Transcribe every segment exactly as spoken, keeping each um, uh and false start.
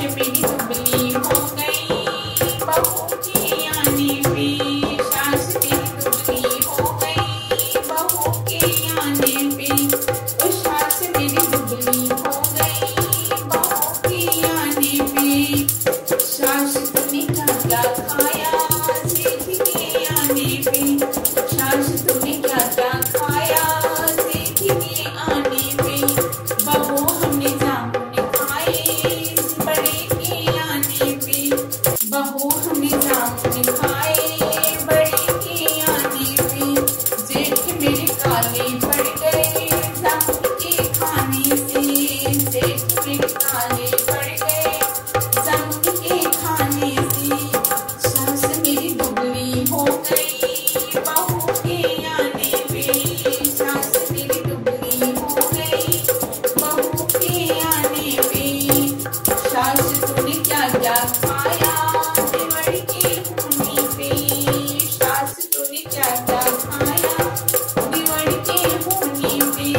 मेरी दुबली हो गई बहू के आने पे, सास मेरी दुबली हो गई बहू के आने पे, ओ सास मेरी दुबली हो गई बहू के आने पे। सास तूने क्या क्या खाया सेठ के आने पे, सास तूने क्या क्या खाया सेठ के आने पे, बहू हमने जामुन खाए बड़े के आने पे, बहू हमने जामुन खाए बड़े के आने पे। जेठ मेरे काले पड़ गए जामुन के खाने से, जेठ मेरे काले पड़ गए जामुन के खाने से। सास मेरी दुबली हो गई बहू के आने पे, सास मेरी दुबली हो गई बहू के आने पे। सास तूने क्या क्या खाया देवर के होने पे, सास तूने क्या क्या खाया देवर के होने पे,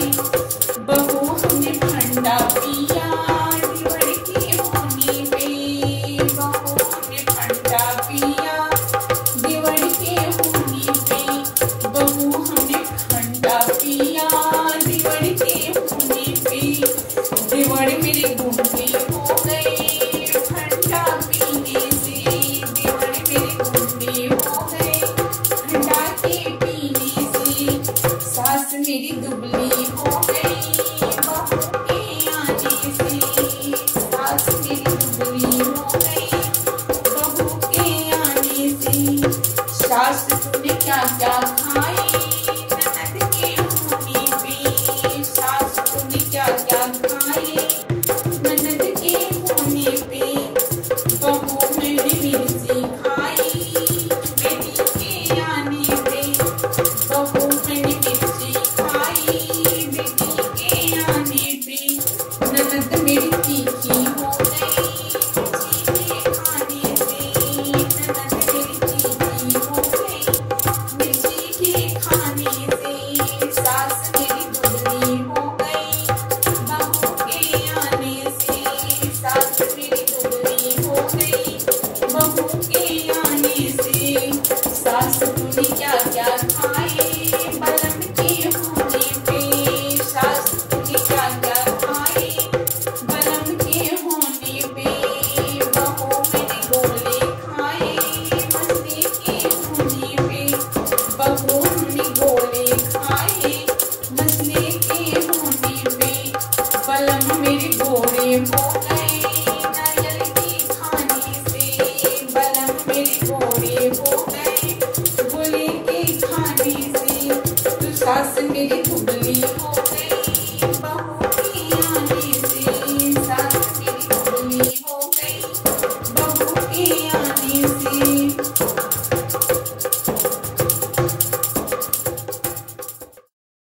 बहू हमने ठंडा पिया देवर के होने पे, बहू हमने ठंडा पिया देवर के होने पे, बहू हमने ठंडा पिया देवर के होने पे। देवर मेरे गुंडे हो गए ठंडा पीने से, देवर मेरे गुंडे हो गए ठंडा के पीने से। सास मेरी दुबली हो गई बहू के आने से, सास मेरी दुबली हो गई बहू के आने से। सास तूने क्या क्या खाए ननद के होने पे, सास तूने क्या क्या खाए ननद के होने पे, बहू मैंने मिर्ची खाई बेटी के आने पे, बहू मैंने मिर्ची खाई बेटी के आने पे। ननद मेरी तीखी हो गई मिर्ची के खाने से, ननद मेरी तीखी हो गई मिर्ची के खाने से। सास मेरी दुबली हो गई बहू के आने से, सास मेरी दुबली हो गई बहू के आने से। सास तूने क्या क्या खाए बलम के होने पे, सास तूने क्या क्या खाए बलम के होने पे, बहू मैंने गोले खाए मसले के होने पे, बहू हमने गोले खाए मसले के होने पे। बलम मेरे गोरे हो गए नारियल के खाने से, बलम मेरे गोरे हो गए गोले के खाने से। तू सास मेरी दुबली हो